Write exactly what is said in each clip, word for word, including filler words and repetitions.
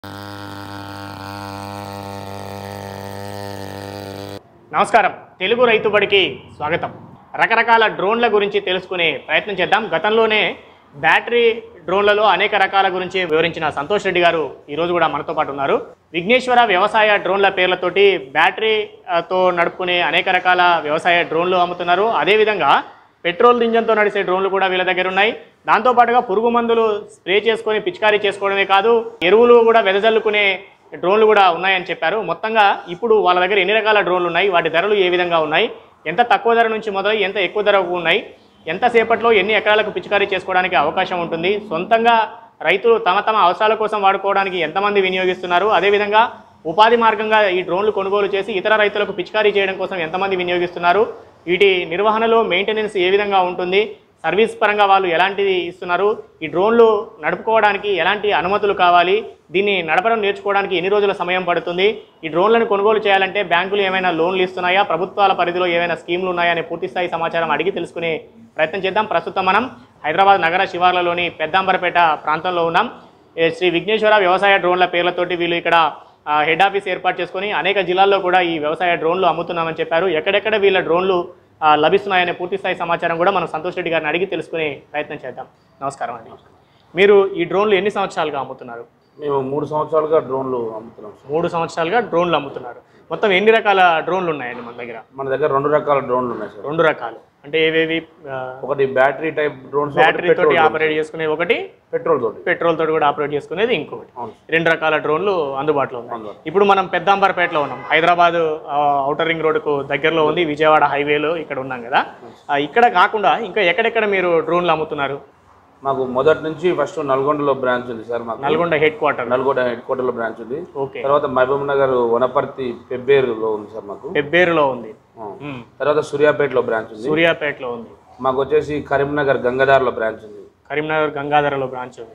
నమస్కారం, తెలుగు రైతు బడికి స్వాగతం. రకరకాల డ్రోన్ల గురించి తెలుసుకునే ప్రయత్నం చేద్దాం. గతంలోనే బ్యాటరీ డ్రోన్లలో అనేక రకాల గురించి వివరించిన సంతోష్ రెడ్డి గారు ఈరోజు కూడా మనతో పాటు ఉన్నారు. విఘ్నేశ్వర వ్యవసాయ డ్రోన్ల పేర్లతోటి బ్యాటరీతో నడుపుకునే అనేక రకాల వ్యవసాయ డ్రోన్లు అమ్ముతున్నారు. అదేవిధంగా పెట్రోల్ ఇంజన్తో నడిచే డ్రోన్లు కూడా వీళ్ళ దగ్గర ఉన్నాయి. దాంతోపాటుగా పురుగు మందులు స్ప్రే చేసుకొని పిచికారీ చేసుకోవడమే కాదు, ఎరువులు కూడా వెదజల్లుకునే డ్రోన్లు కూడా ఉన్నాయని చెప్పారు. మొత్తంగా ఇప్పుడు వాళ్ళ దగ్గర ఎన్ని రకాల డ్రోన్లు ఉన్నాయి, వాటి ధరలు ఏ విధంగా ఉన్నాయి, ఎంత తక్కువ ధర నుంచి మొదలై ఎంత ఎక్కువ ధరకు ఉన్నాయి, ఎంతసేపట్లో ఎన్ని ఎకరాలకు పిచికారీ చేసుకోవడానికి అవకాశం ఉంటుంది, సొంతంగా రైతులు తమ తమ అవసరాల కోసం వాడుకోవడానికి ఎంతమంది వినియోగిస్తున్నారు, అదేవిధంగా ఉపాధి మార్గంగా ఈ డ్రోన్లు కొనుగోలు చేసి ఇతర రైతులకు పిచికారీ చేయడం కోసం ఎంతమంది వినియోగిస్తున్నారు, వీటి నిర్వహణలో మెయింటెనెన్స్ ఏ విధంగా ఉంటుంది, సర్వీస్ పరంగా వాళ్ళు ఎలాంటిది ఇస్తున్నారు, ఈ డ్రోన్లు నడుపుకోవడానికి ఎలాంటి అనుమతులు కావాలి, దీన్ని నడపడం నేర్చుకోవడానికి ఎన్ని రోజుల సమయం పడుతుంది, ఈ డ్రోన్లను కొనుగోలు చేయాలంటే బ్యాంకులు ఏమైనా లోన్లు ఇస్తున్నాయా, ప్రభుత్వాల పరిధిలో ఏమైనా స్కీమ్లు ఉన్నాయా అనే పూర్తిస్థాయి సమాచారం అడిగి తెలుసుకునే ప్రయత్నం చేద్దాం. ప్రస్తుతం మనం హైదరాబాద్ నగర శివార్లలోని పెద్దాంబరపేట ప్రాంతంలో ఉన్నాం. శ్రీ విఘ్నేశ్వర వ్యవసాయ డ్రోన్ల పేర్లతోటి వీళ్ళు ఇక్కడ హెడ్ ఆఫీస్ ఏర్పాటు చేసుకొని అనేక జిల్లాల్లో కూడా ఈ వ్యవసాయ డ్రోన్లు అమ్ముతున్నామని చెప్పారు. ఎక్కడెక్కడ వీళ్ళ డ్రోన్లు లభిస్తున్నాయనే పూర్తిస్థాయి సమాచారం కూడా మనం సంతోష్ రెడ్డి గారిని అడిగి తెలుసుకునే ప్రయత్నం చేద్దాం. నమస్కారం అండి. మీరు ఈ డ్రోన్లు ఎన్ని సంవత్సరాలుగా అమ్ముతున్నారు? మేము మూడు సంవత్సరాలుగా డ్రోన్లు అమ్ముతున్నాం. మూడు సంవత్సరాలుగా డ్రోన్లు అమ్ముతున్నారు. మొత్తం ఎన్ని రకాల డ్రోన్లు ఉన్నాయండి మన దగ్గర? మన దగ్గర రెండు రకాల డ్రోన్లు ఉన్నాయి సార్. రెండు రకాలు అంటే ఏవేవి? ఒకటి బ్యాటరీ టైప్ డ్రోన్స్, బ్యాటరీ తోటి ఆపరేట్ చేసుకునేది ఒకటి, పెట్రోల్ తోటి పెట్రోల్ తోటి కూడా ఆపరేట్ చేసుకునేది ఇంకొకటి. రెండు రకాల డ్రోన్లు అందుబాటులో ఉన్నాయి. ఇప్పుడు మనం పెద్దాంబరపేటలో ఉన్నాం. హైదరాబాద్ ఔటర్ రింగ్ రోడ్డుకు దగ్గరలో ఉంది, విజయవాడ హైవేలో ఇక్కడ ఉన్నాం కదా. ఇక్కడ కాకుండా ఇంకా ఎక్కడెక్కడ మీరు డ్రోన్లు అమ్ముతున్నారు? మాకు మొదటి నుంచి ఫస్ట్ నల్గొండలో బ్రాంచ్ ఉంది సార్. మాకు Nalgonda head quarter Nalgonda head quarter లో బ్రాంచ్ ఉంది. ఓకే. తర్వాత మహబూబ్ నగర్ వనపర్తి పెబ్బేరులో ఉంది సార్. మాకు పెబ్బేరులో ఉంది. తర్వాత సూర్యాపేటలో బ్రాంచ్ ఉంది. సూర్యాపేటలో ఉంది. మాకు వచ్చేసి కరీంనగర్ గంగాధార్లో బ్రాంచ్ ఉంది. కరీంనగర్ గంగాధరలో బ్రాంచ్ ఉంది.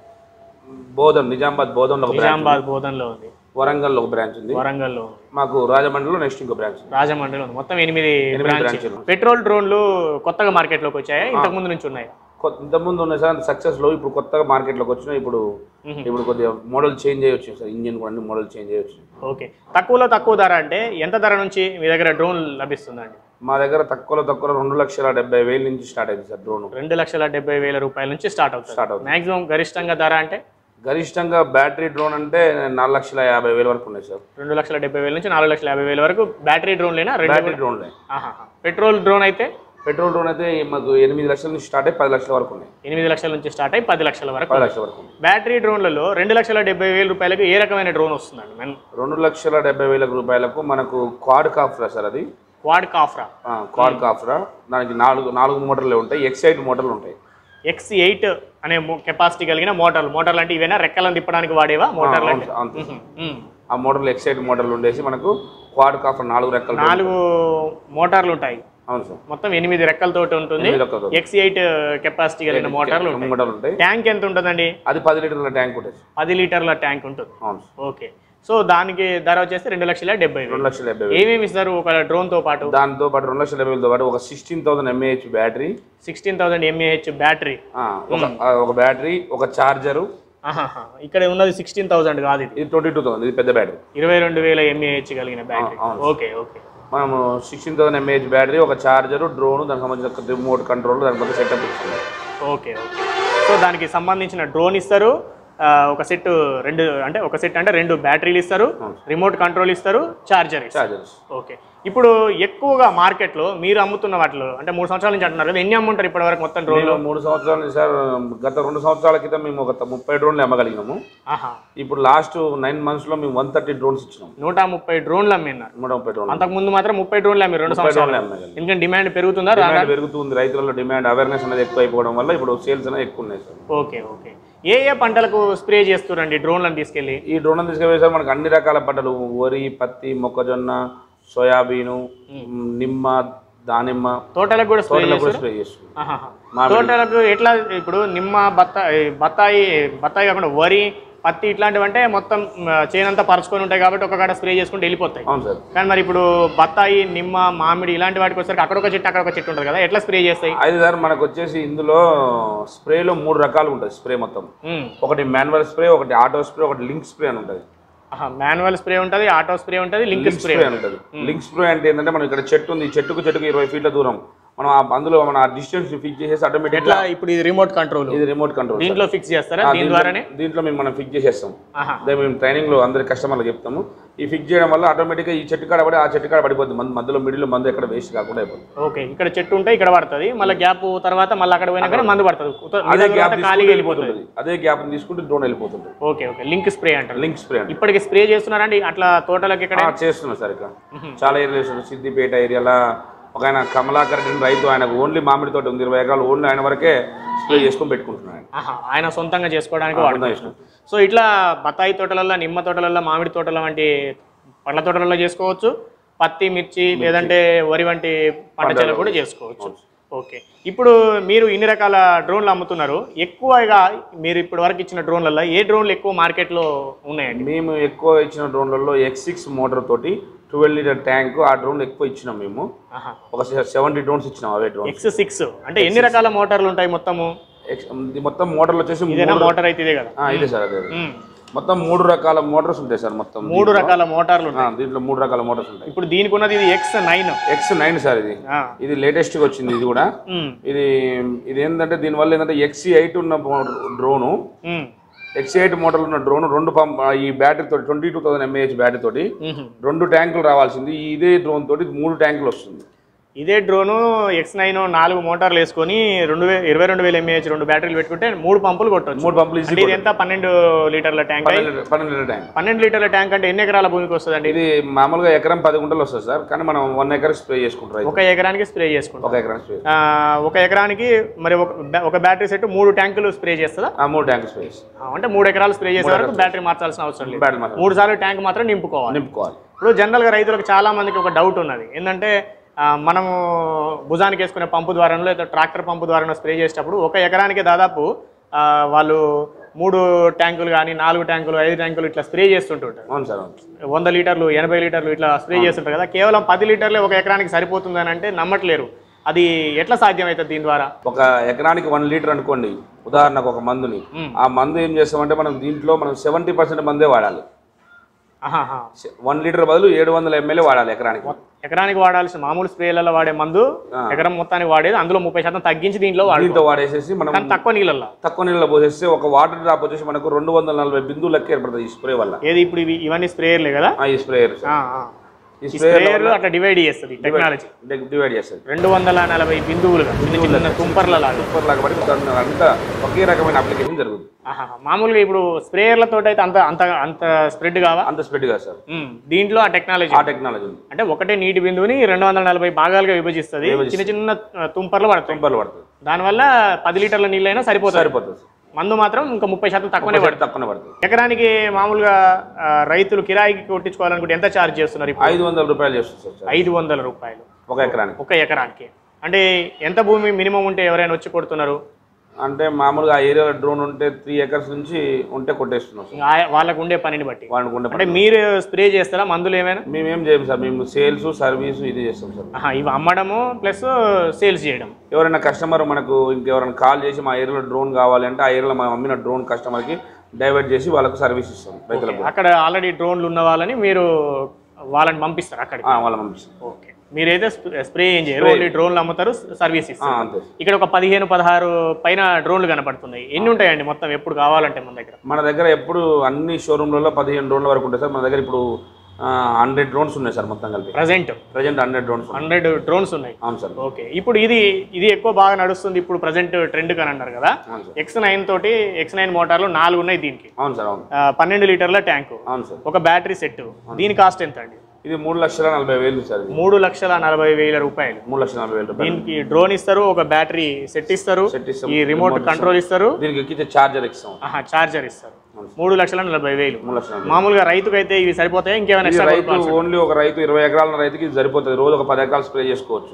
బోధన్ నిజామాబాద్ బోధన్లో నిజామాబాద్ బోధన్లో ఉంది. వరంగల్లో ఒక బ్రాంచ్ ఉంది. వరంగల్లో ఉంది. మాకు రాజమండ్రిలో నెక్స్ట్ ఇంకో బ్రాంచ్. రాజమండ్రిలో ఉంది. మొత్తం ఎనిమిది బ్రాంచ్లు. పెట్రోల్ డ్రోన్లు కొత్తగా మార్కెట్లోకి వచ్చాయా, ఇంతకు ముందు నుంచి ఉన్నాయా? ఇంతకుముందు ఉన్నాయి సార్ సక్సెస్ లో. ఇప్పుడు కొత్తగా మార్కెట్లోకి వచ్చినాయి. ఇప్పుడు ఇప్పుడు కొద్దిగా మోడల్ చేంజ్ అయ్యొచ్చు సార్. ఇంజిన్ కూడా అన్ని మోడల్ చేంజ్ అయ్యొచ్చు. ఓకే. తక్కువలో తక్కువ ధర అంటే ఎంత ధర నుంచి మీ దగ్గర డ్రోన్ లభిస్తుందండి? మా దగ్గర తక్కువలో తక్కువ రెండు లక్షల డెబ్బై వేల నుంచి స్టార్ట్ అయింది సార్ డ్రోన్. రెండు లక్షల డెబ్బై వేల రూపాయల నుంచి స్టార్ట్ అవుతుంది. స్టార్ట్ అవుతుంది. మాక్సిమం గరిష్టంగా ధర అంటే? గరిష్టంగా బ్యాటరీ డ్రోన్ అంటే నాలుగు లక్షల యాభై వేల వరకు ఉన్నాయి సార్. రెండు లక్షల డెబ్బై వేల నుంచి నాలుగు లక్షల యాభై వేల వరకు బ్యాటరీ డ్రోన్లేనా? బ్యాటరీ డ్రోన్లే. పెట్రోల్ డ్రోన్ అయితే? పెట్రోల్ డ్రోన్ అయితే మాకు ఎనిమిది లక్షల నుంచి స్టార్ట్ అయ్యి పది లక్షల వరకు ఉన్నాయి. ఎనిమిది లక్షల నుంచి స్టార్ట్ అయ్యి పది లక్షల వరకు పది లక్షల వరకు. బ్యాటరీ డ్రోన్లలో రెండు లక్షల డెబ్బై వేల రూపాయలకు ఏ రకమైన డ్రోన్ వస్తుందండి? రెండు లక్షల డెబ్బై వేల రూపాయలకు మనకు క్వాడ్ కాఫ్రా సార్. అది క్వాడ్ కాఫ్రా. Quad copter. దానికి నాలుగు నాలుగు మోటార్లు ఉంటాయి. ఎక్స్ ఎయిట్ మోటార్లు ఉంటాయి. ఎక్స్ ఎయిట్ అనే కెపాసిటీ కలిగిన మోటార్లు. మోటార్లు అంటే ఇవేనా రెక్కలను తిప్పడానికి వాడేవా మోటార్లు? ఆ మోటార్లు ఎక్స్ ఎయిట్ మోటార్లు ఉండేసి మనకు క్వాడ్ కాఫ్రా నాలుగు రెక్కలు నాలుగు మోటార్లు ఉంటాయి. అవును సార్. మొత్తం ఎనిమిది రెక్కలతోటి ఉంటుంది. ఎక్స్ ఎయిట్ కెపాసిటీ కలిగిన మోటార్లు ఉంటాయి. ట్యాంక్ ఎంత ఉంటుందండి? అది పది లీటర్ల ట్యాంక్ ఉంటుంది. పది లీటర్ల ట్యాంక్ ఉంటుంది. అవును. ఓకే. సో దానికి ధర వచ్చేసి రెండు లక్షల డెబ్బై రెండు లక్షల డెబ్బై ఏమేమి ఇస్తారు ఒక డ్రోన్ తో పాటు? దాంతో పాటు రెండు లక్షల డెబ్బై వేలతో పాటు ఒక sixteen thousand mAh battery. Sixteen thousand mAh battery. ఒక బ్యాటరీ, ఒక చార్జరు. ఇక్కడ ఉన్నది సిక్స్టీన్ థౌసండ్ కాదు, ఇది ట్వంటీ టూ థౌసండ్. ఇది పెద్ద బ్యాటరీ. ఇరవై రెండు వేల ఎంఏహెచ్ కలిగిన బ్యాటరీ. Okay okay. మనము సిక్స్టీన్ థౌసండ్ ఎంఏహెచ్ బ్యాటరీ, ఒక చార్జరు, డ్రోన్, దానికి సంబంధించిన రిమోట్ కంట్రోల్, దానికి కొంత సెటప్ ఇస్తుంది. Okay okay. సో దానికి సంబంధించిన డ్రోన్ ఇస్తారు, ఒక సెట్ రెండు అంటే ఒక సెట్ అంటే రెండు బ్యాటరీలు ఇస్తారు, రిమోట్ కంట్రోల్ ఇస్తారు, చార్జర్ చార్జర్స్. ఓకే. ఇప్పుడు ఎక్కువగా మార్కెట్లో మీరు అమ్ముతున్న వాటిలో అంటే మూడు సంవత్సరాల నుంచి అంటున్నారు కదా, ఎన్ని అమ్ముంటారు ఇప్పటి వరకు మొత్తం డ్రోన్లు? మూడు సంవత్సరాల నుంచి సార్. గత రెండు సంవత్సరాల క్రితం మేము ఒక ముప్పై డ్రోన్లు అమ్మగలిగినాము. ఇప్పుడు లాస్ట్ నైన్ మంత్స్ లో మేము వన్ థర్టీ డ్రోన్స్ ఇచ్చినాం. నూట ముప్పై డ్రోన్లు అమ్మినారు. నూట ముప్పై డ్రోన్లు. అంతకు ముందు మాత్రం ముప్పై డ్రోన్లు అమ్మి రెండు సంవత్సరాలు అమ్మారు. ఎందుకంటే డిమాండ్ పెరుగుతుందా? డిమాండ్ పెరుగుతుంది. రైతులలో డిమాండ్ అవేర్నెస్ అనేది ఎక్కువ అయిపోవడం వల్ల ఇప్పుడు సేల్స్ అనేది ఎక్కువ ఉన్నాయి సార్. Okay okay. ఏ ఏ పంటలకు స్ప్రే చేస్తారండి డ్రోన్లను తీసుకెళ్ళి? ఈ డ్రోన్లను తీసుకెళ్ళి సార్ మనకు అన్ని రకాల పంటలు, వరి, పత్తి, మొక్కజొన్న, సోయాబీను, నిమ్మ, దానిమ్మ, తోటలకు కూడా స్ప్రే చేస్తారు. తోటలకు ఎట్లా? ఇప్పుడు నిమ్మ, బత్తాయి బత్తాయి బత్తాయి కాకుండా వరి, పత్తి ఇట్లాంటివంటే మొత్తం చేనంతా పరుచుకొని ఉంటాయి కాబట్టి ఒక కాడ స్ప్రే చేసుకుంటూ వెళ్ళిపోతాయి. అవును సార్. కానీ మరి ఇప్పుడు బత్తాయి, నిమ్మ, మామిడి ఇలాంటి వాటికి వచ్చేసరికి అక్కడ ఒక చెట్టు అక్కడ ఒక చెట్టు ఉంటుంది కదా, ఎట్లా స్ప్రే చేస్తాయి? అయితే సార్ మనకు వచ్చేసి ఇందులో స్ప్రేలో మూడు రకాలు ఉంటాయి. స్ప్రే మొత్తం ఒకటి మాన్యువల్ స్ప్రే, ఒకటి ఆటో స్ప్రే, ఒకటి లింక్ స్ప్రే అని ఉంటుంది. మాన్యువల్ స్ప్రే ఉంటుంది, ఆటో స్ప్రే ఉంటుంది, లింక్ స్ప్రే ఉంటుంది. లింక్ స్ప్రే అంటే ఏంటంటే మనం ఇక్కడ చెట్టు ఉంది, చెట్టుకు చెట్టుకు ఇరవై ఫీట్ల దూరం మనం అందులో మన డిస్టెన్స్ ఫిక్స్ చేసేసి ఆటోమేటిక్ ఎట్లా ఇప్పుడు ఇది రిమోట్ కంట్రోల్, ఇది రిమోట్ కంట్రోల్ దీంట్లో ఫిక్స్ చేస్తారా? దీని ద్వారానే దీంట్లో మేము మనం ఫిక్స్ చేసేస్తాం. అదే మేము ట్రైనింగ్ లో అందరి కస్టమర్లకు చెప్తాము. ఈ ఫిక్స్ చేయడం వల్ల ఆటోమేటిక్గా ఈ చెట్టు కాడ పడి ఆ చెట్టు కాడ పడిపోతుంది, మందు మధ్యలో మిడిల్ మందు ఎక్కడ వేస్ట్ కాకుండా అయిపోతుంది. ఓకే, ఇక్కడ చెట్టు ఉంటే ఇక్కడ పడుతుంది, మళ్ళీ గ్యాప్ తర్వాత మళ్ళీ అక్కడ పోయినా కానీ మందు పడుతుంది, అదే గ్యాప్ ఖాళీగా వెళ్ళిపోతుంది, అదే గ్యాప్ తీసుకుంటే డ్రోన్ వెళ్ళిపోతుంది. ఓకే ఓకే, లింక్ స్ప్రే అంటారు. లింక్ స్ప్రే ఇప్పటికి స్ప్రే చేస్తున్నారండి అట్లా తోటలకు? ఇక్కడ చేస్తున్నాం సార్, ఇక్కడ చాలా ఏరియాస్, సిద్దిపేట ఏరియాలో ఒక ఆయన కమలాకర్ రైతు, ఆయనకు ఓన్లీ మామిడి తోట ఉంది, ఇరవై ఎకరాలు ఓన్లీ ఆయన వరకే స్ప్రే చేసుకొని పెట్టుకుంటున్నాడు, ఆయన సొంతంగా చేసుకోవడానికి వాడుతున్నాడు. సో ఇట్లా బత్తాయి తోటలలో, నిమ్మ తోటలలో, మామిడి తోటల వంటి పండ్ల తోటలలో చేసుకోవచ్చు, పత్తి, మిర్చి లేదంటే వరి వంటి పంట చేలు కూడా చేసుకోవచ్చు. ఓకే, ఇప్పుడు మీరు ఇన్ని రకాల డ్రోన్లు అమ్ముతున్నారు, ఎక్కువగా మీరు ఇప్పటి వరకు ఇచ్చిన డ్రోన్లలో ఏ డ్రోన్లు ఎక్కువ మార్కెట్లో ఉన్నాయండి? మేము ఎక్కువ ఇచ్చిన డ్రోన్లలో ఎక్స్ సిక్స్ మోటార్ తోటి ట్వెల్వ్ లీటర్ ట్యాంక్, ఆ డ్రోన్ ఎక్కువ ఇచ్చినాం మేము. ఒక సెవెంటీ డ్రోన్స్ ఇచ్చినాం. అవే డ్రోన్ ఎక్స్ సిక్స్ అంటే ఎన్ని రకాల మోటార్లు ఉంటాయి మొత్తము? మొత్తం మోటార్లు వచ్చేసి మోటార్ అయితే ఇదే కదా? ఇదే సార్, అదే మొత్తం మూడు రకాల మోటార్స్ ఉంటాయి సార్. మొత్తం మూడు రకాల మోటార్లు దీంట్లో మూడు రకాల మోటార్స్ ఉంటాయి. ఇప్పుడు దీనికి ఉన్నది ఇది X nine X nine sir, ఇది ఇది లేటెస్ట్ గా వచ్చింది. ఇది కూడా ఇది ఇది ఏంటంటే దీనివల్ల ఏంటంటే ఎక్స్ ఎయిట్ ఉన్న డ్రోను, ఎక్స్ ఎయిట్ మోటార్ ఉన్న డ్రోన్ రెండు పంప్ ఈ బ్యాటరీ తోటి twenty two thousand mAh battery తోటి రెండు ట్యాంకులు రావాల్సింది, ఇదే డ్రోన్ తోటి మూడు ట్యాంకులు వస్తుంది. ఇదే డ్రోను ఎక్స్ నైన్ నాలుగు మోటార్లు వేసుకొని రెండు వేల ఇరవై రెండు వేల ఎంఏహెచ్ రెండు బ్యాటరీలు పెట్టుకుంటే మూడు పంపులు కొట్టవచ్చు. మూడు పంపులు ఈజీ. ఇది ఎంత? పన్నెండు లీటర్ల ట్యాంక్. పన్నెండు లీటర్ ట్యాంక్. పన్నెండు లీటర్ల ట్యాంక్ అంటే ఎన్ని ఎకరాల భూమికి వస్తుందండి? ఇది మామూలుగా ఎకరం పది గుంటలు వస్తుంది సార్, కానీ మనం వన్ ఎకర్ స్ప్రే చేసుకుంటాం. ఒక ఎకరానికి స్ప్రే చేసుకుంటాం. ఒక ఎకరానికి స్ప్రే ఒక ఎకరానికి మరి ఒక బ్యాటరీ సెట్ మూడు ట్యాంకులు స్ప్రే చేస్తుందా? మూడు ట్యాంకులు స్ప్రే చేస్తాం. అంటే మూడు ఎకరాలు స్ప్రే చేసే వరకు బ్యాటరీ మార్చాల్సిన అవసరం లేదు. మూడు సార్లు ట్యాంక్ మాత్రం నింపుకోవాలి నింపుకోవాలి ఇప్పుడు జనరల్గా రైతులకు చాలా మందికి ఒక డౌట్ ఉన్నది ఏంటంటే, మనము భుజానికి వేసుకునే పంపు ద్వారానో లేదా ట్రాక్టర్ పంపు ద్వారానో స్ప్రే చేసేటప్పుడు ఒక ఎకరానికి దాదాపు వాళ్ళు మూడు ట్యాంకులు కానీ నాలుగు ట్యాంకులు ఐదు ట్యాంకులు ఇట్లా స్ప్రే చేస్తుంటుంటారు. అవును సార్, వంద లీటర్లు ఎనభై లీటర్లు ఇట్లా స్ప్రే చేస్తుంటారు కదా, కేవలం పది లీటర్లే ఒక ఎకరానికి సరిపోతుంది అని అంటే నమ్మట్లేరు. అది ఎట్లా సాధ్యమవుతుంది దీని ద్వారా? ఒక ఎకరానికి వన్ లీటర్ అనుకోండి ఉదాహరణకు ఒక మందుని, ఆ మందు ఏం చేస్తామంటే మనం దీంట్లో మనం సెవెంటీ పర్సెంట్ మందే వాడాలి. వన్ లీటర్ బదులు ఏడు వందల ఎంఎల్ వాడాలి ఎకరానికి. ఎకరానికి వాడాల్సిన మామూలు స్ప్రేలలో వాడే మందు ఎకరం మొత్తానికి వాడేది అందులో ముప్పై శాతం తగ్గించి దీంట్లో దీంతో వాడేసేసి మనం తక్కువ నీళ్ళల్లో తక్కువ నీళ్ళలో పోసేస్తే ఒక వాటర్ డ్రాప్ వచ్చేసి మనకు రెండు వందల నలభై బిందువులు లెక్క ఏర్పడుతుంది ఈ స్ప్రే వల్ల. ఏది ఇప్పుడు ఇవన్నీ స్ప్రేయర్లే కదా? ఈ స్ప్రేయర్ ఈ స్ప్రేయర్ అట్లా డివైడ్ చేస్తుంది టెక్నాలజీ, డివైడ్ చేస్తుంది రెండు వందల నలభై బిందువులుగా చిన్న తుంపర్ల లాగా తుంపర్లాగా పడి అంతా ఒకే రకమైన అప్లికేషన్ జరుగుతుంది. మామూలుగా ఇప్పుడు స్ప్రేయర్లతో అయితే అంత అంత అంత స్ప్రెడ్ కావా? అంత స్ప్రెడ్ కాదు సార్. దీంట్లో ఆ టెక్నాలజీ ఆ టెక్నాలజీ అంటే ఒకటే నీటి బిందువుని రెండు వందల నలభై భాగాలుగా విభజిస్తుంది, చిన్న చిన్న తుంపర్లు పడుతుంది తుంపర్లు పడుతుంది దానివల్ల పది లీటర్ల నీళ్ళైనా సరిపోతుంది సరిపోతుంది మందు మాత్రం ఇంకా ముప్పై శాతం తక్కువనే తక్కువనే పడుతుంది. ఎకరానికి మామూలుగా రైతులు కిరాయికి కొట్టించుకోవాలనుకుంటే ఎంత ఛార్జ్ చేస్తున్నారు? ఐదు వందల రూపాయలు చేస్తున్నారు. ఐదు వందల రూపాయలు ఒక ఎకరానికి. ఒక ఎకరానికి అంటే ఎంత భూమి మినిమం ఉంటే ఎవరైనా వచ్చి కొడుతున్నారు? అంటే మామూలుగా ఆ ఏరియాలో డ్రోన్ ఉంటే త్రీ ఎకర్స్ నుంచి ఉంటే కొట్టేస్తున్నాం. వాళ్ళకు ఉండే పనిని బట్టి వాళ్ళకు ఉండే అంటే మీరు స్ప్రే చేస్తారా మందులు ఏమైనా? మేమేం చేయము సార్, మేము సేల్స్ సర్వీస్ ఇది చేస్తాం సార్. ఇవి అమ్మడము ప్లస్ సేల్స్ చేయడం. ఎవరైనా కస్టమర్ మనకు ఇంకెవరైనా కాల్ చేసి మా ఏరియాలో డ్రోన్ కావాలి అంటే ఆ ఏరియాలో మనం అమ్మిన డ్రోన్ కస్టమర్కి డైవర్ట్ చేసి వాళ్ళకు సర్వీస్ ఇస్తాం రైతులకు. అక్కడ ఆల్రెడీ డ్రోన్లు ఉన్న వాళ్ళని మీరు వాళ్ళని పంపిస్తారు అక్కడికి? వాళ్ళని పంపిస్తాం. ఓకే, మీరైతే స్ప్రే ఏం చేయరు, ఓన్లీ డ్రోన్లు అమ్ముతారు, సర్వీస్ ఇస్తారు. ఇక్కడ ఒక పదిహేను పదహారు పైన డ్రోన్లు కనపడుతున్నాయి. ఎన్ని ఉంటాయండి మొత్తం ఎప్పుడు కావాలంటే మన దగ్గర? మన దగ్గర ఎప్పుడు అన్ని షోరూమ్లలో పదిహేను డ్రోన్ల వరకు ఉంటాయి సార్. మన దగ్గర ఇప్పుడు హండ్రెడ్ డ్రోన్స్ ఉన్నాయి సార్ మొత్తం కలిపి. Present present hundred drones hundred drones ఉన్నాయి. అవును సార్. ఓకే, ఇప్పుడు ఇది ఇది ఎక్కువ బాగా నడుస్తుంది ఇప్పుడు ప్రజెంట్ ట్రెండ్ అని అన్నారు కదా. ఎక్స్ నైన్ తోటి ఎక్స్ నైన్ మోటార్లు నాలుగు ఉన్నాయి దీనికి. అవును సార్. అవును, పన్నెండు లీటర్ల ట్యాంకు. అవును సార్. ఒక బ్యాటరీ సెట్. దీని కాస్ట్ ఎంత అండి? ఇది మూడు లక్షల నలభై వేలు సార్. మూడు లక్షల నలభై వేల రూపాయలు. మూడు లక్షల నలభై వేల రూపాయలు. దీనికి డ్రోన్ ఇస్తారు, ఒక బ్యాటరీ సెట్ ఇస్తారు, ఈ రిమోట్ కంట్రోల్ ఇస్తారు, దీనికి చార్జర్ ఇస్తాం. చార్జర్ ఇస్తారు. మూడు లక్షల నలభై వేలు. మామూలుగా రైతుకు అయితే ఇవి సరిపోతాయి? ఇంకేమైనా రైతు ఓన్లీ ఒక రైతు ఇరవై ఎకరాల రైతుకి సరిపోతుంది. రోజు ఒక పది ఎకరాలు స్ప్రే చేసుకోవచ్చు.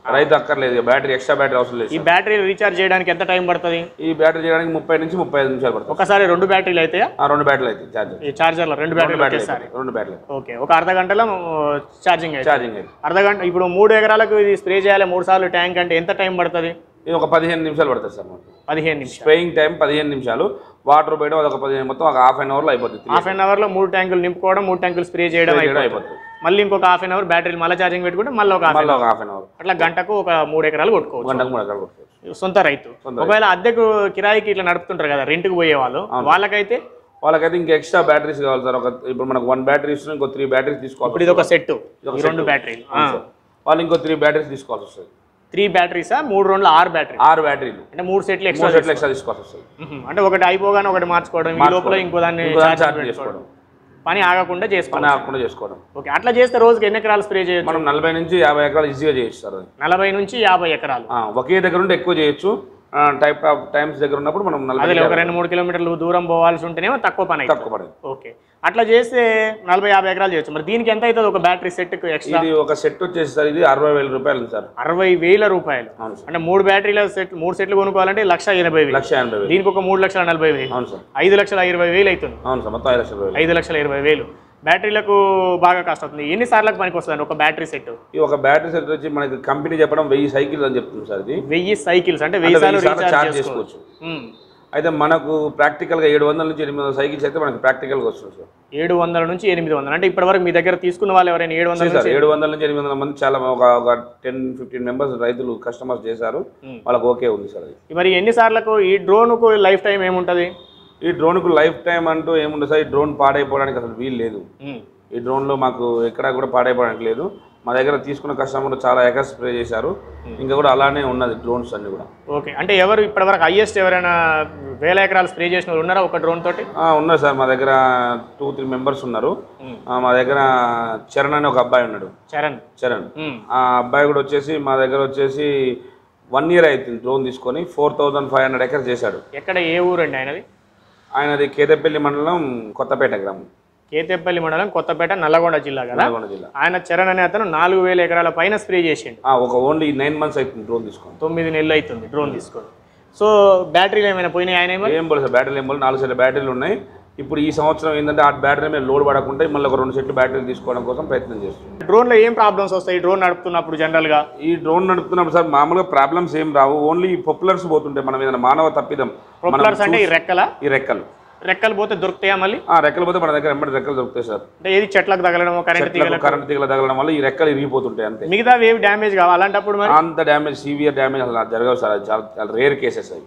రైతు అక్కర్లేదు, బ్యాటరీ ఎక్స్ట్రా బ్యాటరీ అవసరం లేదు. ఈ బ్యాటరీ రీఛార్జ్ చేయడానికి ఎంత టైం పడుతుంది? ఈ బ్యాటరీ చేయడానికి ముప్పై నుంచి ముప్పై ఐదు నిమిషాలు పడుతుంది. ఒకసారి రెండు బ్యాటరీలు అయితే రెండు బ్యాటరీలు అయితే చార్జర్, ఈ చార్జర్లో రెండు బ్యాటరీలు వచ్చేసారి రెండు బ్యాటరీలు. ఓకే, ఒక అర్ధ గంటలో ఛార్జింగ్ ఛార్జింగ్ అయితే అర్ధ గంట. ఇప్పుడు మూడు ఎకరాలకు ఇది స్ప్రే చేయాలి మూడు సార్లు ట్యాంక్ అంటే ఎంత టైం పడుతుంది? ఇది ఒక పదిహేను నిమిషాలు పడుతుంది సార్. పదిహేను నిమిషాలు స్ప్రేయింగ్ టైం పదిహేను నిమిషాలు, వాటర్ పోయడం అదొక పదిహేను, మొత్తం ఒక హాఫ్ అన్ అవర్లో అయిపోతుంది. హాఫ్ అన్ అవర్లో మూడు ట్యాంకులు నింపుకోవడం, మూడు ట్యాంకులు స్ప్రే చేయడం అయిపోతుంది. మళ్ళీ ఇంకొక హాఫ్ అన్ అవర్ బ్యాటరీలు మళ్ళీ ఛార్జింగ్ పెట్టుకుంటే మళ్ళీ ఒక హాఫ్ అన్ అవర్, అట్లా గంటకు ఒక మూడు ఎకరాలు కొట్టుకోవచ్చు. గంటకు మూడు ఎకరాలు కొట్టుకోవచ్చు. సొంత రైతు. ఒకవేళ అద్దెకు కిరాయికి ఇట్లా నడుపుతుంటారు కదా రెంట్కి పోయే వాళ్ళు, వాళ్ళకైతే వాళ్ళకైతే ఇంకా ఎక్స్ట్రా బ్యాటరీస్ కావాలి సార్. ఒక ఇప్పుడు మనకు వన్ బ్యాటరీ ఇస్తున్నా ఇంకో త్రీ బ్యాటరీస్ తీసుకోవాలి. ఇప్పుడు ఇది ఒక సెట్, రెండు బ్యాటరీలు, వాళ్ళు ఇంకో త్రీ బ్యాటరీస్ తీసుకోవాల్సి వస్తుంది. త్రీ బ్యాటరీసా? మూడు రెండు ఆరు బ్యాటరీ ఆరు బ్యాటరీలు అంటే మూడు సెట్లు ఎక్స్ట్రా సెట్లు ఎక్స్ట్రా తీసుకోవాల్సి వస్తుంది. అంటే ఒకటి అయిపోగానే ఒకటి మార్చుకోవడం, ఈ లోపల ఇంకో దాన్ని ఛార్జ్ చేసుకోవడం, పని ఆగకుండా చేసుకోవడం. ఆగకుండా చేసుకోవడం. ఓకే, అట్లా చేస్తే రోజుకి ఎన్ని ఎకరాలు స్ప్రే చేయొచ్చు? మనం నలభై నుంచి యాభై ఎకరాలు ఈజీగా చేయొచ్చు సార్. నలభై నుంచి యాభై ఎకరాలు ఒకే దగ్గర ఉంటే ఎక్కువ చేయొచ్చు. టైప్ ఆఫ్ టైమ్స్ దగ్గర ఉన్నప్పుడు మనం అదే ఒక రెండు మూడు కిలోమీటర్లు దూరం పోవాల్సి ఉంటేనేమో తక్కువ పని తక్కువ పని. ఓకే, అట్లా చేస్తే నలభై యాభై ఎకరాలు చేయొచ్చు. మరి దీనికి ఎంత అవుతుంది ఒక బ్యాటరీ సెట్? ఎక్స్ట్రా ఇది ఒక సెట్ వచ్చేసి సార్ ఇది అరవై వేల రూపాయలు సార్. అరవై వేల రూపాయలు అంటే మూడు బ్యాటరీల సెట్, మూడు సెట్లు కొనుక్కోవాలంటే లక్ష ఎనభై వేలు. లక్ష ఎనభై వేలు దీనికి ఒక మూడు లక్షల నలభై వేలు. అవును సార్. ఐదు లక్షల ఇరవై వేలు అవుతుంది. అవును సార్, మొత్తం ఐదు లక్షల వేలు. ఐదు లక్షల ఇరవై వేలు బ్యాటరీలకు బాగా కాస్ట్ అవుతుంది. ఎన్ని సార్లకు పనికి వస్తుంది ఒక బ్యాటరీ సెట్? ఈ ఒక బ్యాటరీ సెట్ వచ్చి మనకి కంపెనీ చెప్పడం వెయ్యి సైకిల్స్ అని చెప్తుంది సార్. ఇది వెయ్యి సైకిల్స్ అంటే వెయ్యి సార్లు రీఛార్జ్ చేసుకోవచ్చు. అయితే మనకు ప్రాక్టికల్గా ఏడు వందల నుంచి ఎనిమిది వందల సైకిల్స్ అయితే మనకి ప్రాక్టికల్గా వస్తుంది సార్. ఏడు వందల నుంచి ఎనిమిది వందలు అంటే ఇప్పటివరకు మీ దగ్గర తీసుకున్న వాళ్ళు ఎవరైనా ఏడు వందల సార్ ఏడు వందల నుంచి ఎనిమిది వందల మంది చాలా ఒక టెన్ ఫిఫ్టీన్ మెంబర్స్ రైతులు కస్టమర్స్ చేశారు, వాళ్ళకి ఓకే ఉంది సార్. అది మరి ఎన్ని సార్లకు ఈ డ్రోన్కు లైఫ్ టైం ఏముంటుంది? ఈ డ్రోన్కు లైఫ్ టైం అంటూ ఏముంటుంది సార్. ఈ డ్రోన్ పాడైపోవడానికి అసలు వీలు లేదు. ఈ డ్రోన్లో మాకు ఎక్కడా కూడా పాడైపోవడానికి లేదు. మా దగ్గర తీసుకున్న కస్టమర్లు చాలా ఎకర్ స్ప్రే చేశారు, ఇంకా కూడా అలానే ఉన్నది డ్రోన్స్ అన్ని కూడా. ఓకే, అంటే ఎవరు ఇప్పటివరకు హైయెస్ట్ ఎవరైనా వేల ఎకరాలు స్ప్రే చేసిన వాళ్ళు ఉన్నారా ఒక డ్రోన్ తోటి? ఉన్నారు సార్, మా దగ్గర టూ త్రీ మెంబర్స్ ఉన్నారు. మా దగ్గర చరణ్ అని ఒక అబ్బాయి ఉన్నాడు. చరణ్ చరణ్ ఆ అబ్బాయి కూడా వచ్చేసి మా దగ్గర వచ్చేసి వన్ ఇయర్ అవుతుంది డ్రోన్ తీసుకొని four thousand five hundred acres చేశాడు. ఎక్కడ, ఏ ఊరండి ఆయనది? ఆయనది కేతపల్లి మండలం కొత్తపేట గ్రామం. కేతపల్లి మండలం కొత్తపేట నల్లగొండ జిల్లా కదా. ఆయన చరణ్ అనే అతను నాలుగు వేల ఎకరాల పైన స్ప్రే చేసిండు. ఒక ఓన్లీ నైన్ మంత్స్ అవుతుంది డ్రోన్ తీసుకొని. తొమ్మిది నెలలు అవుతుంది డ్రోన్ తీసుకొని. సో బ్యాటరీలు ఏమైనా పోయినాయి? ఆయన ఏం పోలేదు సార్, బ్యాటరీలు ఏం పోలేదు. నాలుగు సెట్ల బ్యాటరీలు ఉన్నాయి. ఇప్పుడు ఈ సంవత్సరం ఏంటంటే ఆ బ్యాటరీ మీద లోడ్ పడకుండా మళ్ళీ ఒక రెండు సెట్లు బ్యాటరీలు తీసుకోవడం కోసం ప్రయత్నం చేస్తుంది. డ్రోన్లో ఏం ప్రాబ్లమ్స్ వస్తాయి డ్రోన్ నడుపుతున్నప్పుడు? జనరల్గా ఈ డ్రోన్ నడుపుతున్నప్పుడు సార్ మామూలుగా ప్రాబ్లమ్స్ ఏం రావు, ఓన్లీ పొప్పులర్స్ పోతుంటాయి. మనం ఏదైనా మానవ తప్పిదం. పొప్పులర్స్ అంటే ఈ రెక్కల ఈ రెక్కలు రెక్కలు పోతే దొరుకుతాయా మళ్ళీ? రెక్కలు పోతే మన దగ్గర ఎంబడి రెక్కలు దొరుకుతాయి సార్. అంటే ఏది చెట్లకు తగలడం, కరెంట్ తీగల కరెంట్ తీగల తగలడం వల్ల ఈ రెక్కలు ఇరిగిపోతుంటాయి అంతే. మిగతా ఏవి డ్యామేజ్ కావాలి అలాంటప్పుడు? మరి అంత డ్యామేజ్ సివియర్ డ్యామేజ్ అసలు జరగవు సార్, అది చాలా రేర్ కేసెస్ అవి.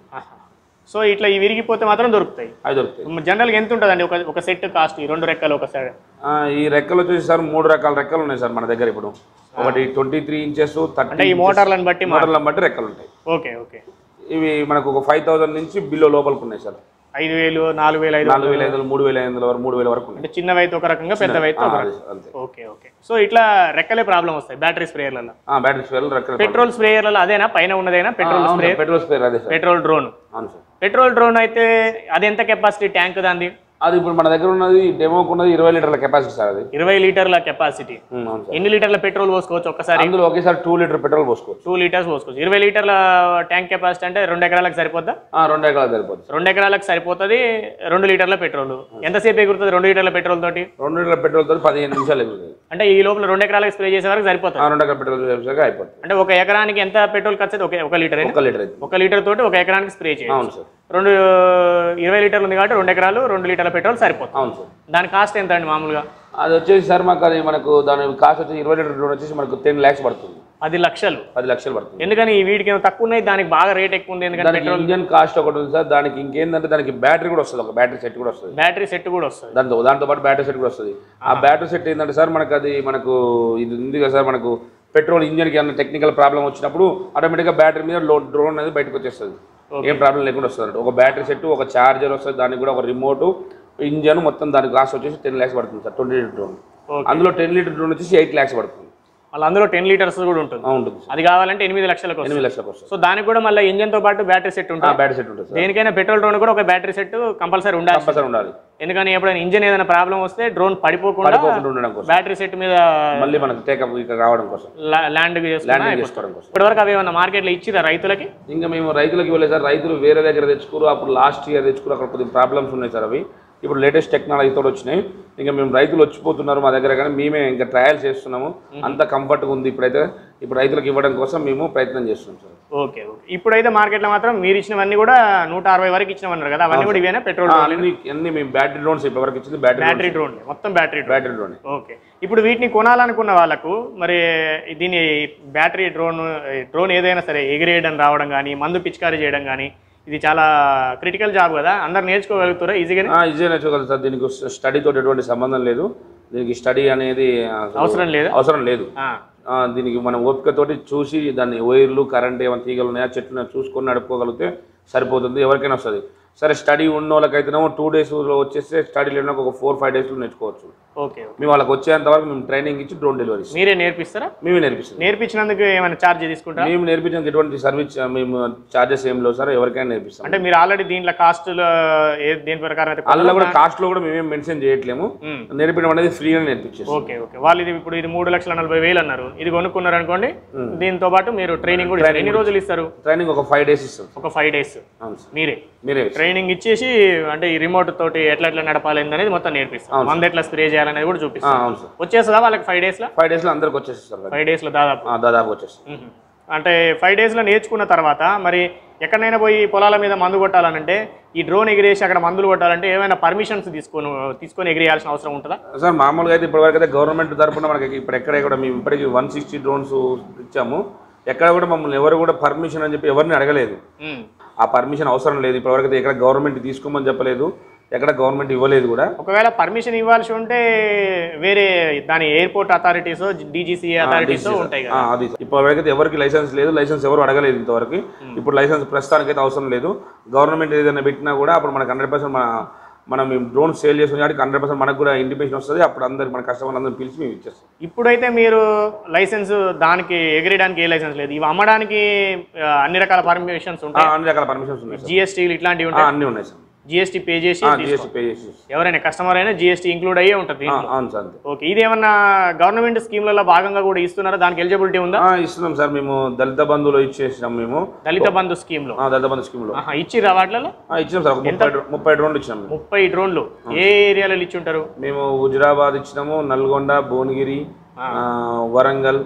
సో ఇట్లా ఈ విరిగిపోతే మాత్రం దొరుకుతాయి. అవి దొరుకుతాయి. జనరల్గా ఎంత ఉంటుందండి ఒక ఒక సెట్ కాస్ట్? ఈ రెండు రెక్కలు ఒక సైడ్ ఈ రెక్కలు వచ్చేసి సార్ మూడు రకాల రెక్కలు ఉన్నాయి సార్ మన దగ్గర. ఇప్పుడు ఒకటి ట్వంటీ త్రీ ఇంచెస్ థర్టీ ఈ మోటార్లను బట్టి మోటార్లను బట్టి రెక్కలు ఉంటాయి. ఓకే ఓకే ఇవి మనకు ఒక ఫైవ్ థౌసండ్ నుంచి బిలో లోపలికి ఉన్నాయి సార్. ఐదు వేలు నాలుగు వేల ఐదు నాలుగు వేల ఐదు వందలు మూడు వేల ఐదు వందల వరకు మూడు వేల వరకు అంటే చిన్నవి అయితే ఒక రకంగా, పెద్దవి అయితే ఒక రకంగా. Okay okay. సో ఇట్లా రెక్కలే ప్రాబ్లం వస్తాయి బ్యాటరీ స్ప్రేయర్లలో. బ్యాటరీ స్ప్రేయర్లు రెక్కలు. పెట్రోల్ స్ప్రేయర్లలో అదేనా పైన ఉన్నదేనా? పెట్రోల్ స్ప్రే పెట్రోల్ స్ప్రేయర్ అదే సార్. Petrol drone. అవును సార్. పెట్రోల్ డ్రోన్ అయితే అది ఎంత కెపాసిటీ ట్యాంక్ దాన్ని? అది ఇప్పుడు మన దగ్గర ఉన్నది డెమోకు ఉన్నది ఇరవై లీటర్ల కెపాసిటీ సార్. అది ఇరవై లీటర్ల కెపాసిటీ. ఎన్ని లీటర్ల పెట్రోల్ పోసుకోవచ్చు ఒక్కసారి? అందులో ఒకేసారి టూ లీటర్ పెట్రోల్ పోసుకోవచ్చు. టూ లీటర్స్ పోసుకోవచ్చు. ఇరవై లీటర్ల ట్యాంక్ కెపాసిటీ అంటే రెండు ఎకరాలకు సరిపోద్దా? రెండు ఎకరాలకు సరిపోతుంది. రెండు ఎకరాలకు సరిపోతుంది. రెండు లీటర్ల పెట్రోల్ ఎంతసేపు ఎగురుతుంది రెండు లీటర్ల పెట్రోల్ తోటి? రెండు లీటర్ల పెట్రోల్ తోటి పదిహేను నిమిషాలు ఎగురుతుంది. అంటే ఈ లోపల రెండు ఎకరాలకు స్ప్రే చేసే వరకు సరిపోతుంది. రెండు ఎకరాల పెట్రోల్ చేసే అయిపోతుంది. అంటే ఒక ఎకరానికి ఎంత పెట్రోల్ ఖర్చు? ఒక ఒక లీటర్ ఒక లీటర్ ఒక లీటర్ తోటి ఒక ఎకరానికి స్ప్రే చేయాలి. అవును సార్. రెండు ఇరవై లీటర్లు ఉంది కాబట్టి రెండు ఎకరాలు రెండు లీటర్ల పెట్రోల్ సరిపోతుంది. అవును సార్. దాని కాస్ట్ ఎంత అండి మామూలుగా? అది వచ్చేసి సార్ మాకు అది మనకు దాని కాస్ట్ వచ్చి ఇరవై లీటర్ డ్రోన్ వచ్చేసి మనకు టెన్ ల్యాక్స్ పడుతుంది. పది లక్షలు పది లక్షలు పడుతుంది. ఎందుకని ఈ వీటికి తక్కువ ఉన్నాయి, దానికి బాగా రేట్ ఎక్కువ ఉంది? ఎందుకంటే పెట్రోల్ ఇంజన్ కాస్ట్ ఒకటి ఉంది సార్. దానికి ఇంకేంటంటే దానికి బ్యాటరీ కూడా వస్తుంది, ఒక బ్యాటరీ సెట్ కూడా వస్తుంది. బ్యాటరీ సెట్ కూడా వస్తుంది దాంతో దాంతో పాటు బ్యాటరీ సెట్ కూడా వస్తుంది. ఆ బ్యాటరీ సెట్ ఏంటంటే సార్ మనకు అది మనకు ఇది ఉంది కదా సార్, మనకు పెట్రోల్ ఇంజన్కి ఏమైనా టెక్నికల్ ప్రాబ్లం వచ్చినప్పుడు ఆటోమేటిక్గా బ్యాటరీ మీద లో డ్రోన్ అనేది బయటకు వచ్చేస్తుంది. ఏం ప్రాబ్లం లేకుండా వస్తుంది. ఒక బ్యాటరీ సెట్, ఒక చార్జర్ వస్తుంది, దానికి కూడా ఒక రిమోట్, ఇంజన్ మొత్తం దానికి కాస్ట్ వచ్చేసి టెన్ ల్యాక్స్ పడుతుంది సార్ ట్వంటీ లీటర్ డ్రోన్. అందులో టెన్ లీటర్ డ్రోన్ వచ్చేసి ఎయిట్ ల్యాక్స్ పడుతుంది. మళ్ళీ అందులో టెన్ లీటర్స్ కూడా ఉంటుంది ఉంటుంది అది కావాలంటే ఎనిమిది లక్షలకు ఎనిమిది లక్షలకు వస్తుంది. సో దానికి కూడా మళ్ళీ ఇంజన్ తో పాటు బ్యాటరీ సెట్ ఉంటుంది. బ్యాటరీ సెట్ ఉంటుంది. దేనికైనా పెట్రోల్ డ్రోన్ కూడా ఒక బ్యాటరీ సెట్ కంపల్సరీ ఉండాలి కంపల్సరీ ఉండాలి. ఎందుకని ఎప్పుడైనా ఇంజన్ ఏదైనా ప్రాబ్లం వస్తే డ్రోన్ పడిపోకుండా ఉండడం కోసం బ్యాటరీ సెట్ మీద మళ్ళీ మనకు టేకప్ ఇక్కడ రావడం కోసం ల్యాండ్ ల్యాండింగ్ చేసుకోవడం కోసం. ఇప్పటివరకు అవి ఏమన్నా మార్కెట్లో ఇచ్చిరా రైతులకి? ఇంకా మేము రైతులకు ఇవ్వలేదు సార్. రైతులు వేరే దగ్గర తెచ్చుకోరు. అప్పుడు లాస్ట్ ఇయర్ తెచ్చుకోరు, అక్కడ కొద్దిగా ప్రాబ్లమ్స్ ఉన్నాయి సార్. అవి ఇప్పుడు లేటెస్ట్ టెక్నాలజీతో వచ్చినాయి. ఇంకా మేము రైతులు వచ్చిపోతున్నారు మా దగ్గర, కానీ మేమే ఇంకా ట్రయల్స్ చేస్తున్నాము. అంత కంఫర్ట్గా ఉంది ఇప్పుడైతే. ఇప్పుడు రైతులకు ఇవ్వడం కోసం మేము ప్రయత్నం చేస్తున్నాం సార్. Okay okay. ఇప్పుడైతే మార్కెట్లో మాత్రం మీరు ఇచ్చినవన్నీ కూడా నూట అరవై వరకు ఇచ్చినవన్నారు కదా, అవన్నీ కూడా ఇవేనా పెట్రోల్ అన్ని అన్ని మేము బ్యాటరీ డ్రోన్స్ ఇప్పటి వరకు ఇచ్చింది బ్యాటరీ బ్యాటరీ డ్రోన్ మొత్తం బ్యాటరీ బ్యాటరీ డ్రోన్. ఓకే. ఇప్పుడు వీటిని కొనాలనుకున్న వాళ్ళకు మరి దీని బ్యాటరీ డ్రోన్ డ్రోన్ ఏదైనా సరే ఎగిరేయడం రావడం కానీ మందు పిచికారీ చేయడం కానీ ఇది చాలా క్రిటికల్ జాబ్ కదా, అందరు నేర్చుకోగలుగుతారా ఈజీగా? ఈజీగా నేర్చుకోగలుగుతారు. దీనికి స్టడీతో ఎటువంటి సంబంధం లేదు. దీనికి స్టడీ అనేది అవసరం లేదు అవసరం లేదు దీనికి మనం ఓపికతోటి చూసి దాన్ని వైర్లు కరెంట్ ఏమైనా తీగలు ఉన్నాయా చెట్లు చూసుకొని నడుపుకోగలిగితే సరిపోతుంది, ఎవరికైనా వస్తుంది. సరే స్టడీ ఉన్న వాళ్ళకైతేనేమో టూ డేస్లో వచ్చేస్తే స్టడీ లేని ఒక ఫోర్ ఫైవ్ డేస్లో నేర్చుకోవచ్చు. ఓకే. మేము వాళ్ళకి వచ్చేంత వరకు మేము ట్రైనింగ్ ఇచ్చి డ్రోన్ డెలివరీ మీరే నేర్పిస్తారా? మేమే నేర్పిస్తాం. నేర్పించినందుకు ఏమైనా ఛార్జ్ తీసుకుంటారా? మేము నేర్పించినందుకు ఎటువంటి సర్వీస్ మేము ఛార్జెస్ ఏం లేవు సార్, ఎవరికైనా నేర్పిస్తాం. అంటే మీరు ఆల్రెడీ దీంట్లో కాస్ట్ దేని ప్రకారం అయితే అందులో కూడా కాస్ట్ లో కూడా మేమేం మెన్షన్ చేయట్లేము, నేర్పించడం అనేది ఫ్రీగా నేర్పించేస్తాం. Okay okay. వాళ్ళు ఇది ఇప్పుడు ఇది మూడు లక్షల నలభై వేలు అన్నారు, ఇది కొనుక్కున్నారు అనుకోండి, దీంతో పాటు మీరు ట్రైనింగ్ కూడా ఎన్ని రోజులు ఇస్తారు? ట్రైనింగ్ ఒక ఫైవ్ డేస్ ఇస్తాం. ఒక ఫైవ్ డేస్ మీరే మీరే ట్రైనింగ్ ఇచ్చేసి అంటే ఈ రిమోట్ తోటి ఎట్లా ఎట్లా నడపాలి అనేది మొత్తం నేర్పిస్తాం, మంది ఎట్లా స్ప్రే చేయాలనేది కూడా చూపిస్తాం. వచ్చేస్తుందా వాళ్ళకి ఫైవ్ డేస్ లో? ఫైవ్ డేస్ లో అందరికి వచ్చేస్తారు. ఫైవ్ డేస్ లో దాదాపు దాదాపు వచ్చేస్తుంది. అంటే ఫైవ్ డేస్ లో నేర్చుకున్న తర్వాత మరి ఎక్కడైనా పోయి పొలాల మీద మందు కొట్టాలనంటే ఈ డ్రోన్ ఎగిరేసి అక్కడ మందులు కొట్టాలంటే ఏమైనా పర్మిషన్స్ తీసుకొని తీసుకొని ఎగిరేయాల్సిన అవసరం ఉంటుందా సార్? మామూలుగా అయితే ఇప్పటివరకు అయితే గవర్నమెంట్ తరఫున మనకి ఇప్పుడు ఎక్కడ కూడా మేము ఇప్పటికి వన్ సిక్స్టీ డ్రోన్స్ ఇచ్చాము. ఎక్కడ కూడా మమ్మల్ని ఎవరు కూడా పర్మిషన్ అని చెప్పి ఎవరిని అడగలేదు. ఆ పర్మిషన్ అవసరం లేదు ఇప్పటివరకు అయితే. ఎక్కడ గవర్నమెంట్ తీసుకోమని చెప్పలేదు, ఎక్కడ గవర్నమెంట్ ఇవ్వలేదు కూడా. ఒకవేళ పర్మిషన్ ఇవ్వాల్సి ఉంటే వేరే దాని ఎయిర్పోర్ట్ అథారిటీస్ డీజీసీ అథారిటీస్ ఉంటాయి కదా. అది ఇప్పటివరకు అయితే ఎవరికి లైసెన్స్ లేదు, లైసెన్స్ ఎవరు అడగలేదు ఇంతవరకు. ఇప్పుడు లైసెన్స్ ప్రస్తుతానికి అయితే అవసరం లేదు. గవర్నమెంట్ ఏదైనా పెట్టినా కూడా అప్పుడు మనకు హండ్రెడ్ పర్సెంట్ మన మనం మేము డ్రోన్ సేల్ చేసుకునే వాటికి హండ్రెడ్ పర్సెంట్ మనకు కూడా ఇంటిమేషన్ వస్తుంది. అప్పుడు అందరికి మన కస్టమర్ అందరూ పిలిచి మేము ఇచ్చేస్తాం. ఇప్పుడైతే మీరు లైసెన్స్ దానికి ఎగిరేయడానికి ఏ లైసెన్స్ లేదు, ఇవి అమ్మడానికి అన్ని రకాల పర్మిషన్స్ ఉంటాయి? అన్ని రకాల పర్మిషన్స్ ఉన్నాయి. జిఎస్టీ ఇట్లాంటివి ఉంటాయి? అన్ని ఉన్నాయి సార్. జిఎస్టీ పే చేసి జిఎస్టీ పే చేసి ఎవరైనా కస్టమర్ అయినా జిఎస్టీ ఇంక్లూడ్ అయ్యే ఉంటుంది. అవును సార్. ఓకే. ఇది ఏమన్నా గవర్నమెంట్ స్కీమ్లలో భాగంగా కూడా ఇస్తున్నారా? దానికి ఎలిజిబిలిటీ ఉందా? ఇస్తున్నాం సార్. మేము దళిత బంధువులో ఇచ్చేసినాం. మేము దళిత బంధు స్కీమ్ లో దళిత బంధు స్కీమ్ లో ఇచ్చిరా? వాటిలో ఇచ్చినాం సార్. ముప్పై ముప్పై డ్రోన్లు ఇచ్చినాం. ముప్పై డ్రోన్లు ఏ ఏరియాలో ఇచ్చి ఉంటారు? మేము హుజురాబాద్ ఇచ్చినాము, నల్గొండ, భువనగిరి, వరంగల్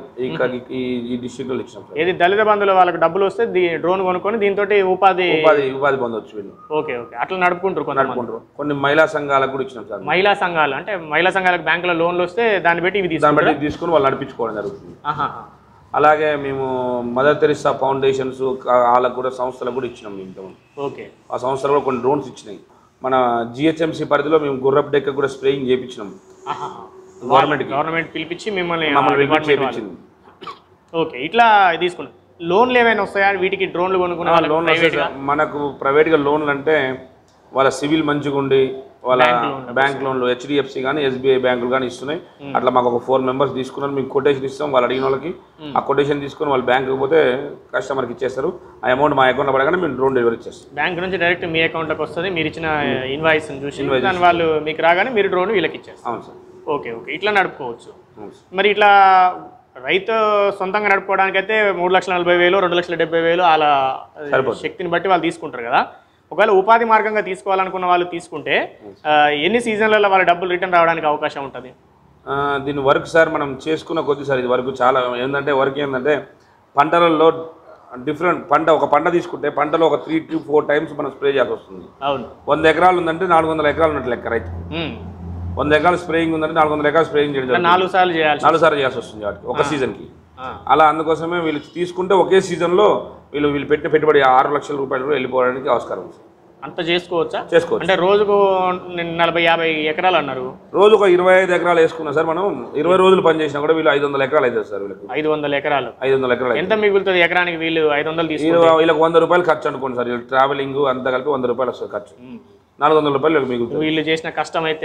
ఈ డిస్ట్రిక్ట్ లో ఇచ్చినాం. ఏది దళిత బంధువులు వాళ్ళకి డబ్బులు వస్తే డ్రోన్ కొనుక్కొని దీంతో ఉపాధి ఉపాధి ఉపాధి పొందొచ్చు వీళ్ళు. Okay okay. అట్లా నడుపుకుంటారు నడుపుకుంటారు. కొన్ని మహిళా సంఘాలకు కూడా ఇచ్చినాం సార్. మహిళా సంఘాలు అంటే మహిళా సంఘాలకు బ్యాంకులో లోన్లు వస్తే దాన్ని బట్టి ఇవి దాన్ని బట్టి తీసుకుని వాళ్ళు నడిపించుకోవడం జరుగుతుంది. అలాగే మేము మదర్ తెరిసా ఫౌండేషన్స్ వాళ్ళకు కూడా సంస్థలకు కూడా ఇచ్చినాం. ఇంత ఓకే. ఆ సంస్థలు కూడా కొన్ని డ్రోన్స్ ఇచ్చినాయి. మన జిహెచ్ఎంసీ పరిధిలో మేము గుర్రపు డెక్క కూడా స్ప్రేయింగ్ చేయించినాం. గవర్నమెంట్ గవర్నమెంట్ పిలిపించి మిమ్మల్ని చేయించింది. ఓకే. ఇట్లా తీసుకున్నాం. లోన్లు ఏమైనా వస్తాయా వీటికి? డ్రోన్లు కొనుక్కున్న లోన్ మనకు ప్రైవేట్గా లోన్లు అంటే వాళ్ళ సివిల్ మంచిగా ఉండి వాళ్ళ బ్యాంక్ లోన్లు హెచ్డిఎఫ్సి కానీ ఎస్బీఐ బ్యాంకులు కానీ ఇస్తున్నాయి. అట్లా మాకు ఒక ఫోర్ మెంబర్స్ తీసుకున్నారు. మీకు కొటేషన్ ఇస్తాం. వాళ్ళు అడిగిన వాళ్ళకి ఆ కొటేషన్ తీసుకుని వాళ్ళు బ్యాంకుకి పోతే కస్టమర్కి ఇచ్చేస్తారు. ఆ అమౌంట్ మా అకౌంట్లో పడగానే మేము డ్రోన్ డెలివరీ ఇచ్చేస్తాం. బ్యాంక్ నుంచి డైరెక్ట్ మీ అకౌంట్లోకి వస్తుంది. మీరు ఇచ్చిన ఇన్వాయిస్ చూసి దాని వాళ్ళు మీకు రాగానే మీరు డ్రోన్ వీళ్ళకి ఇచ్చేస్తారు. అవును సార్. Okay okay. ఇట్లా నడుపుకోవచ్చు. మరి ఇట్లా రైతు సొంతంగా నడుపుకోవడానికి అయితే మూడు లక్షల నలభై వేలు రెండు లక్షల డెబ్బై వేలు అలా శక్తిని బట్టి వాళ్ళు తీసుకుంటారు కదా. ఒకవేళ ఉపాధి మార్గంగా తీసుకోవాలనుకున్న వాళ్ళు తీసుకుంటే ఎన్ని సీజన్లలో వాళ్ళ డబ్బులు రిటర్న్ రావడానికి అవకాశం ఉంటుంది? దీని వర్క్ సార్ మనం చేసుకున్న కొద్దిసారి ఇది వర్క్ చాలా ఏంటంటే వర్క్ ఏంటంటే పంటలలో డిఫరెంట్ పంట ఒక పంట తీసుకుంటే పంటలో ఒక త్రీ టు ఫోర్ టైమ్స్ మనం స్ప్రే చేయాల్సి వస్తుంది. అవును. వంద ఎకరాలు ఉందంటే నాలుగు వందల ఎకరాలు ఉన్నట్టు లెక్క రైతు. వంద ఎకరాలు స్ప్రేయింగ్ ఉందంటే నాలుగు వందల ఎకరాలు స్ప్రేయింగ్ చేయడం నాలుగు సార్లు చేయాలి నాలుగు సార్లు చేయాల్సి వస్తుంది వాటికి ఒక సీజన్కి. అలా అందుకోసమే వీళ్ళు తీసుకుంటే ఒకే సీజన్లో వీళ్ళు వీళ్ళు పెట్టిన పెట్టుబడి ఆరు లక్షల రూపాయలు వెళ్ళిపోవడానికి ఆస్కారం ఉంది. అంత చేసుకోవచ్చా? చేసుకోవచ్చు. అంటే రోజుకు నలభై యాభై ఎకరాలు అన్నారు, రోజు ఒక ఇరవై ఐదు ఎకరాలు వేసుకున్నా సార్. మనం ఇరవై రోజులు పని చేసినా కూడా వీళ్ళు ఐదు వందల ఎకరాలు అవుతుంది సార్. వీళ్ళకి ఐదు వందల ఎకరాలు ఐదు వందల ఎకరాలు ఎంత మిగులుతుంది ఎకరానికి? వీళ్ళు ఐదు వందలు తీసుకు వీళ్ళకి వంద రూపాయలు ఖర్చు అనుకోండి సార్. వీళ్ళు ట్రావెలింగ్ అంతా కలిపి వంద రూపాయలు వస్తుంది ఖర్చు. నాలుగు వందల రూపాయలు మిగులుతుంది. వీళ్ళు చేసిన కష్టం అయితే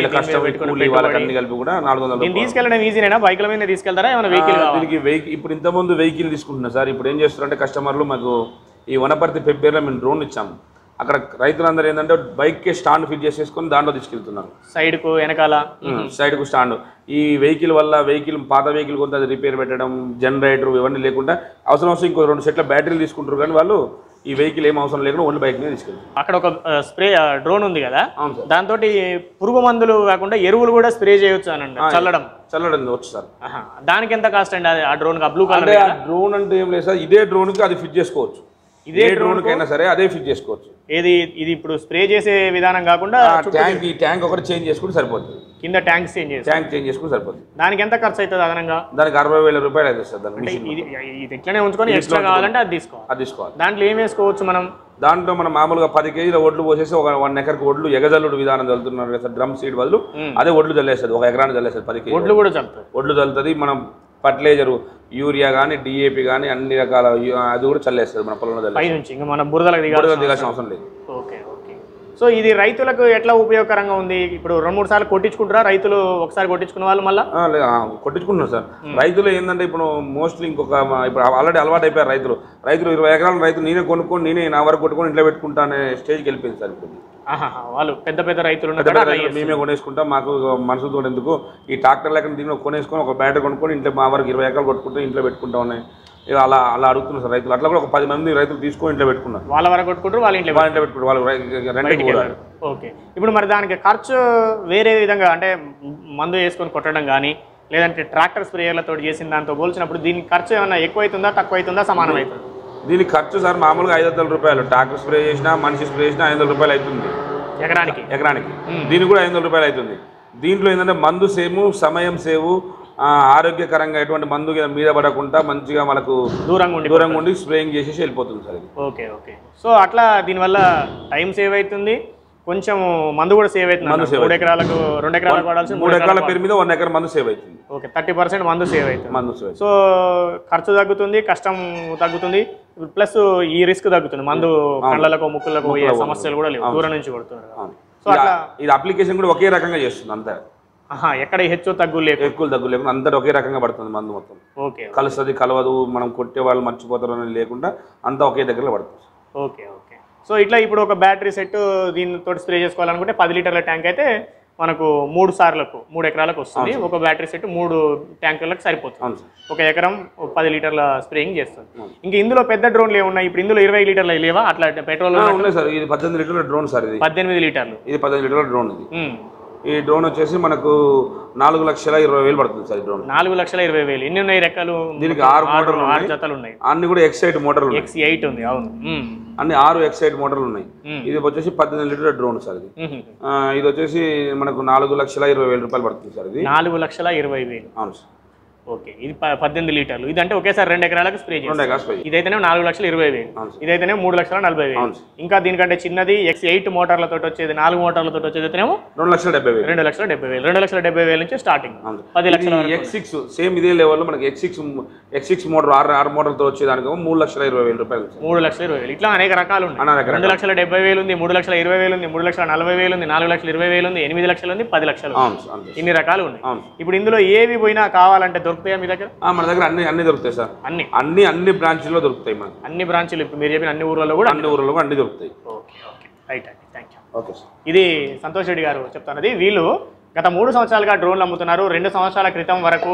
వాళ్ళకి అన్ని కలిపి కూడా నాలుగు వందల తీసుకెళ్ళడం ఈజీనేనా? బైక్ల మీద తీసుకెళ్తారా ఏమైనా వెహికల్? దీనికి వెహికల్ ఇప్పుడు ఇంతకుముందు వెహికల్ తీసుకుంటున్నా సార్. ఇప్పుడు ఏం చేస్తారంటే కస్టమర్లు మాకు ఈ వనపర్తి ఫిబ్రవరిలో మేము డ్రోన్ ఇచ్చాము. అక్కడ రైతులందరూ ఏంటంటే బైక్కి స్టాండ్ ఫిట్ చేసేసుకొని దాంట్లో తీసుకెళ్తున్నారు. సైడ్కు వెనకాల సైడ్కు స్టాండ్. ఈ వెహికల్ వల్ల వెహికల్ పాత వెహికల్ కొంత రిపేర్ పెట్టడం, జనరేటర్ ఇవన్నీ లేకుండా అవసరం అవసరం ఇంకో రెండు సెట్ల బ్యాటరీలు తీసుకుంటారు. కానీ వాళ్ళు ఈ వెహికల్ ఏం అవసరం లేకుండా ఓన్లీ బైక్ మీద తీసుకెళ్తారు. అక్కడ ఒక స్ప్రే డ్రోన్ ఉంది కదా, దాంతో పురుగు మందులు కాకుండా ఎరువులు కూడా స్ప్రే చేయొచ్చు అనండి, చల్లడం చల్లడం వచ్చు సార్. దానికి ఎంత కాస్ట్ అండి ఆ డ్రోన్? బ్లూ కలర్ డ్రోన్ అంటే ఏం లేదు సార్, ఇదే డ్రోన్కి అది ఫిట్ చేసుకోవచ్చు. ఇదే డ్రోన్ కైనా సరే అదే ఫిట్ చేసుకోవచ్చు. ఏది ఇది ఇప్పుడు స్ప్రే చేసే విధానం కాకుండా ట్యాంక్ ఈ ట్యాంక్ ఒకటి చేంజ్ చేసుకుంటే సరిపోతుంది. కింద ట్యాంక్ చేంజ్ చేసి ట్యాంక్ చేంజ్ చేసుకుంటే సరిపోతుంది. దానికి ఎంత ఖర్చు అవుతుంది అదనంగా? దానికి అరవై వేల రూపాయలు అవుతుంది సార్. దానికి ఇది ఇది ఇట్లనే ఉంచుకొని ఎక్స్ట్రా కావాలంటే అది తీసుకోవాలి. అది తీసుకోవాలి. దాంట్లో ఏం వేసుకోవచ్చు మనం? దాంట్లో మనం మామూలుగా పది కేజీల ఒడ్లు పోసేసి ఒక వన్ ఎకర్కి ఒడ్లు ఎగజల్లుడు విధానం చల్లుతున్నారు కదా సార్. డ్రమ్ సీడ్ బదులు అదే ఒడ్లు చల్లేస్తుంది. ఒక ఎకరాన్ని చల్లేస్తుంది. పది కేజీ ఒడ్లు కూడా చల్లుతుంది. ఒడ్లు చల్లుతుంది. మనం ఫర్టిలైజరు యూరియా కానీ డిఏపి కానీ అన్ని రకాల అది కూడా చల్లేస్తుంది మన పొలంలో. పై నుంచి ఇంకా మన బురదలకు దిగాల్సిన అవసరం లేదు. Okay okay. సో ఇది రైతులకు ఎట్లా ఉపయోగకరంగా ఉంది? ఇప్పుడు రెండు మూడు సార్లు కొట్టించుకుంటారా రైతులు? ఒకసారి కొట్టించుకున్న వాళ్ళు మళ్ళీ కొట్టించుకుంటున్నారు సార్. రైతులు ఏంటంటే ఇప్పుడు మోస్ట్లీ ఇంకొక ఇప్పుడు ఆల్రెడీ అలవాటు అయిపోయారు రైతులు. రైతులు ఇరవై ఎకరాల రైతులు నేనే కొనుక్కొని నేనే నా వరకు కొట్టుకొని ఇంట్లో పెట్టుకుంటా అనే స్టేజ్కి వెళ్ళిపోయింది సార్. ఇప్పుడు వాళ్ళు పెద్ద పెద్ద రైతులు మేమే కొనేసుకుంటాం. మాకు మనసుతో ఎందుకు ఈ ట్రాక్టర్ లెక్క దీన్ని కొనేసుకొని ఒక బ్యాటరీ కొనుక్కొని ఇంట్లో మా వరకు ఇరవై ఎకరాలు కొట్టుకుంటే ఇంట్లో పెట్టుకుంటా ఉన్నాయి. అలా అలా అడుగుతున్నారు సార్ రైతులు. అట్లా కూడా ఒక పది మంది రైతులు తీసుకొని ఇంట్లో పెట్టుకున్నారు. వాళ్ళ వరకు కొట్టుకుంటారు, వాళ్ళ ఇంట్లో వాళ్ళ ఇంట్లో పెట్టుకుంటారు, వాళ్ళు రెంట్కి పోతారు. ఓకే. ఇప్పుడు మరి దానికి ఖర్చు వేరే విధంగా అంటే మందు వేసుకొని కొట్టడం కానీ లేదంటే ట్రాక్టర్ స్ప్రేయర్లతో చేసిన దాంతో పోల్చినప్పుడు దీనికి ఖర్చు ఏమైనా ఎక్కువ అవుతుందా తక్కువ అవుతుందా సమానం అవుతుంది? దీనికి ఖర్చు సార్ మామూలుగా ఐదు వందల రూపాయలు. ట్రాక్టర్ స్ప్రే చేసినా మనిషి స్ప్రే చేసినా ఐదు వందల రూపాయలు అవుతుంది ఎకరానికి. ఎకరానికి దీనికి కూడా ఐదు వందల రూపాయలు అవుతుంది. దీంట్లో ఏంటంటే మందు సేము, సమయం సేవు, ఆరోగ్యకరంగా ఎటువంటి మందు మీద పడకుండా మంచిగా మనకు దూరంగా ఉండి దూరంగా ఉండి స్ప్రేయింగ్ చేసేసి వెళ్ళిపోతుంది సార్. Okay okay. సో అట్లా దీనివల్ల టైం సేవ్ అవుతుంది, కొంచెం మందు కూడా సేవ్ అవుతుంది. మూడు ఎకరాలకు రెండు ఎకరాలకు వాడాల్సి మూడు ఎకరాల పేరు మీద వన్ ఎకర్ మందు సేవ్ అవుతుంది. ఓకే, థర్టీ పర్సెంట్ మందు సేవ్ అవుతుంది. మందు సేవ్. సో ఖర్చు తగ్గుతుంది, కష్టం తగ్గుతుంది, ప్లస్ ఈ రిస్క్ తగ్గుతుంది. మందు కళ్ళలకు ముక్కులకు పోయే సమస్యలు కూడా లేవు, దూరం నుంచి కొడుతున్నారు. సో అట్లా ఇది అప్లికేషన్ కూడా ఒకే రకంగా చేస్తుంది అంతా. ఎక్కడ హెచ్చు తగ్గు లేకు ఎక్కువ తగ్గు లేకుండా అంతా ఒకే రకంగా పడుతుంది మందు మొత్తం. ఓకే. కలుస్తుంది కలవదు, మనం కొట్టే వాళ్ళు మర్చిపోతారు అని లేకుండా అంతా ఒకే దగ్గర పడుతుంది. Okay okay. సో ఇట్లా ఇప్పుడు ఒక బ్యాటరీ సెట్ దీనితో స్ప్రే చేసుకోవాలనుకుంటే పది లీటర్ల ట్యాంక్ అయితే మనకు మూడు సార్లకు మూడు ఎకరాలకు వస్తుంది. ఒక బ్యాటరీ సెట్ మూడు ట్యాంకులకు సరిపోతుంది. ఒక ఎకరం పది లీటర్ల స్ప్రేయింగ్ చేస్తుంది. ఇంకా ఇందులో పెద్ద డ్రోన్లు ఏమున్నాయి? ఇప్పుడు ఇందులో ఇరవై లీటర్లు లేవా? అట్లా పెట్రోల్ ఉన్నాయి సార్. ఇది పద్దెనిమిది లీటర్ల డ్రోన్ సార్. ఇది పద్దెనిమిది లీటర్లు ఇది పద్దెనిమిది లీటర్ల డ్రోన్. ఇది ఈ డ్రోన్ వచ్చేసి మనకు నాలుగు లక్షల ఇరవై వేలు పడుతుంది సార్. డ్రోన్ నాలుగు లక్షల ఇరవై వేలు. ఎన్ని ఉన్నాయి రెక్కలు? దీనికి ఆరు మోటార్లు, ఆరు జతలు ఉన్నాయి. అన్ని కూడా ఎక్సైట్ మోటార్లు. ఎక్స్ ఎయిట్ ఉంది. అవును, అన్ని ఆరు ఎక్సైట్ మోటార్లు ఉన్నాయి. ఇది వచ్చేసి పద్దెనిమిది లీటర్ల డ్రోన్ సార్. ఇది ఇది వచ్చేసి మనకు నాలుగు లక్షల ఇరవై వేల రూపాయలు పడుతుంది సార్. ఇది నాలుగు లక్షల ఇరవై వేలు. అవును సార్. ఓకే. ఇది పద్దెనిమిది లీటర్లు. ఇదంటే ఒకేసారి రెండు ఎకరాలకు స్ప్రే చేయాలి. ఇదైతేనే నాలుగు లక్షల ఇరవై వేలు, ఇదైతేనే మూడు లక్షల నలభై వేలు. ఇంకా దీనికంటే చిన్నది ఎక్స్ ఎయిట్ మోటార్లతో వచ్చేది, నాలుగు మోటార్లతో వచ్చేది అయితేనేమో రెండు లక్షల డెబ్బై వేలు రెండు లక్షల డెబ్బై వేలు రెండు లక్షల డెబ్బై వేల నుంచి స్టార్టింగ్ పది లక్షల. ఎక్స్ సిక్స్ సేమ్ ఇదే లెవెల్లో మనకి X six X six motor ఆరు ఆరు మోటార్లతో వచ్చేదానికి మూడు లక్షల ఇరవై వేల రూపాయలు. మూడు లక్షల ఇరవై వేలు. ఇట్లా అనేక రకాలు ఉన్నాయి. రెండు లక్షల డెబ్బై వేలు ఉంది, మూడు లక్షల ఇరవై వేలు ఉంది, మూడు లక్షల నలభై వేలు ఉంది, నాలుగు లక్షల ఇరవై వేలు ఉంది, ఎనిమిది లక్షలు ఉంది, పది లక్షలు. ఇన్ని రకాలు ఉన్నాయి. ఇప్పుడు ఇందులో ఏవి పోయినా కావాలంటే దొరుకుతాయా మీ దగ్గర? మన దగ్గర అన్ని అన్ని దొరుకుతాయి సార్. అన్ని అన్ని అన్ని బ్రాంచ్లో దొరుకుతాయి మనకి. అన్ని బ్రాంచ్లు ఇప్పుడు మీరు చెప్పిన అన్ని ఊర్లలో కూడా అన్ని ఊర్లలో అన్ని దొరుకుతాయి. ఓకే ఓకే రైట్ అండి, థ్యాంక్ యూ. Okay sir. ఇది సంతోష్ రెడ్డి గారు చెప్తున్నది. వీళ్ళు గత మూడు సంవత్సరాలుగా డ్రోన్లు అమ్ముతున్నారు. రెండు సంవత్సరాల క్రితం వరకు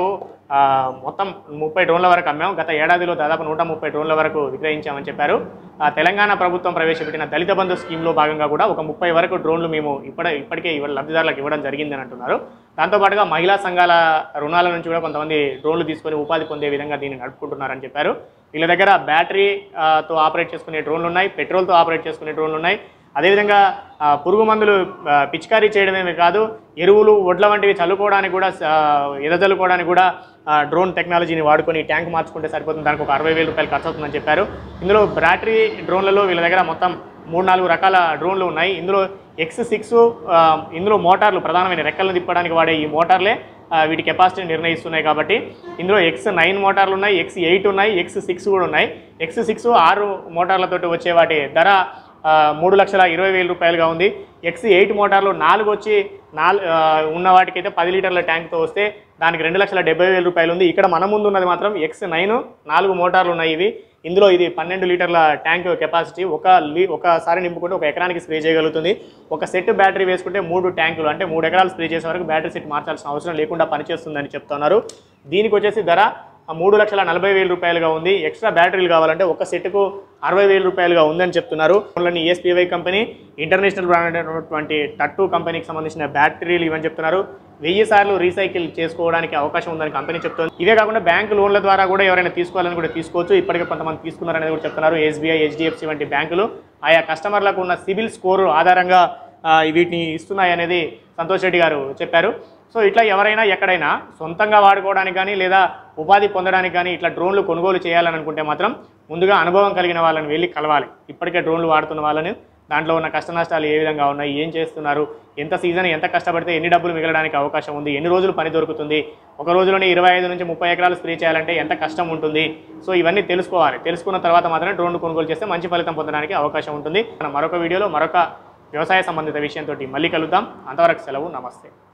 మొత్తం ముప్పై డ్రోన్ల వరకు అమ్మాం. గత ఏడాదిలో దాదాపు నూట ముప్పై డ్రోన్ల వరకు విక్రయించామని చెప్పారు. తెలంగాణ ప్రభుత్వం ప్రవేశపెట్టిన దళిత బంధు స్కీమ్లో భాగంగా కూడా ఒక ముప్పై వరకు డ్రోన్లు మేము ఇప్పటి ఇప్పటికే లబ్ధిదారులకు ఇవ్వడం జరిగిందని అంటున్నారు. దాంతోపాటుగా మహిళా సంఘాల రుణాల నుంచి కూడా కొంతమంది డ్రోన్లు తీసుకొని ఉపాధి పొందే విధంగా దీన్ని నడుపుకుంటున్నారని చెప్పారు. వీళ్ళ దగ్గర బ్యాటరీతో ఆపరేట్ చేసుకునే డ్రోన్లు ఉన్నాయి, పెట్రోల్తో ఆపరేట్ చేసుకునే డ్రోన్లు ఉన్నాయి. అదేవిధంగా పురుగు మందులు పిచికారీ చేయడమే కాదు, ఎరువులు వడ్ల వంటివి చల్లుకోవడానికి కూడా ఎదజల్లుకోవడానికి కూడా డ్రోన్ టెక్నాలజీని వాడుకొని ట్యాంక్ మార్చుకుంటే సరిపోతుంది. దానికి ఒక అరవై వేల రూపాయలు ఖర్చు అవుతుందని చెప్పారు. ఇందులో బ్యాటరీ డ్రోన్లలో వీళ్ళ దగ్గర మొత్తం మూడు నాలుగు రకాల డ్రోన్లు ఉన్నాయి. ఇందులో ఎక్స్ సిక్స్ ఇందులో మోటార్లు ప్రధానమైన రెక్కలను తిప్పడానికి వాడే ఈ మోటార్లే వీటి కెపాసిటీని నిర్ణయిస్తున్నాయి. కాబట్టి ఇందులో ఎక్స్ నైన్ మోటార్లు ఉన్నాయి, ఎక్స్ ఎయిట్ ఉన్నాయి, ఎక్స్ సిక్స్ కూడా ఉన్నాయి. ఎక్స్ సిక్స్ ఆరు మోటార్లతో వచ్చే వాటి ధర మూడు లక్షల ఇరవై వేల రూపాయలుగా ఉంది. ఎక్స్ ఎయిట్ మోటార్లు నాలుగు వచ్చి నాలుగు ఉన్న వాటికైతే పది లీటర్ల ట్యాంక్తో వస్తే దానికి రెండు లక్షల డెబ్బై వేల రూపాయలు ఉంది. ఇక్కడ మన ముందు ఉన్నది మాత్రం ఎక్స్ నైన్ నాలుగు మోటార్లు ఉన్నాయి. ఇవి ఇందులో ఇది పన్నెండు లీటర్ల ట్యాంక్ కెపాసిటీ. ఒక లీ ఒకసారి నింపుకుంటే ఒక ఎకరానికి స్ప్రే చేయగలుగుతుంది. ఒక సెట్ బ్యాటరీ వేసుకుంటే మూడు ట్యాంకులు అంటే మూడు ఎకరాలు స్ప్రే చేసే వరకు బ్యాటరీ సెట్ మార్చాల్సిన అవసరం లేకుండా పనిచేస్తుందని చెప్తున్నారు. దీనికి వచ్చేసి ధర మూడు లక్షల నలభై వేల రూపాయలుగా ఉంది. ఎక్స్ట్రా బ్యాటరీలు కావాలంటే ఒక సెట్కు అరవై వేల రూపాయలుగా ఉందని చెప్తున్నారు. ఈఎస్పీవై కంపెనీ ఇంటర్నేషనల్ బ్రాండ్ అయినటువంటి టట్టు కంపెనీకి సంబంధించిన బ్యాటరీలు ఇవని చెప్తున్నారు. వెయ్యి సార్లు రీసైకిల్ చేసుకోవడానికి అవకాశం ఉందని కంపెనీ చెప్తుంది. ఇవే కాకుండా బ్యాంకు లోన్ల ద్వారా కూడా ఎవరైనా తీసుకోవాలని కూడా తీసుకోవచ్చు. ఇప్పటికే కొంతమంది తీసుకున్నారనేది కూడా చెప్తున్నారు. ఎస్బీఐ, హెచ్డిఎఫ్సి వంటి బ్యాంకులు ఆయా కస్టమర్లకు ఉన్న సిబిల్ స్కోరు ఆధారంగా వీటిని ఇస్తున్నాయి అనేది సంతోష్ రెడ్డి గారు చెప్పారు. సో ఇట్లా ఎవరైనా ఎక్కడైనా సొంతంగా వాడుకోవడానికి కానీ లేదా ఉపాధి పొందడానికి కానీ ఇట్లా డ్రోన్లు కొనుగోలు చేయాలని అనుకుంటే మాత్రం ముందుగా అనుభవం కలిగిన వాళ్ళని వెళ్ళి కలవాలి. ఇప్పటికే డ్రోన్లు వాడుతున్న వాళ్ళని, దాంట్లో ఉన్న కష్ట నష్టాలు ఏ విధంగా ఉన్నాయి, ఏం చేస్తున్నారు, ఎంత సీజన్ ఎంత కష్టపడితే ఎన్ని డబ్బులు మిగలడానికి అవకాశం ఉంది, ఎన్ని రోజులు పని దొరుకుతుంది, ఒక రోజులోనే ఇరవై ఐదు నుంచి ముప్పై ఎకరాలు స్ప్రే చేయాలంటే ఎంత కష్టం ఉంటుంది. సో ఇవన్నీ తెలుసుకోవాలి. తెలుసుకున్న తర్వాత మాత్రమే డ్రోన్లు కొనుగోలు చేస్తే మంచి ఫలితం పొందడానికి అవకాశం ఉంటుంది. మనం మరొక వీడియోలో మరొక వ్యవసాయ సంబంధిత విషయంతో మళ్ళీ కలుద్దాం. అంతవరకు సెలవు. నమస్తే.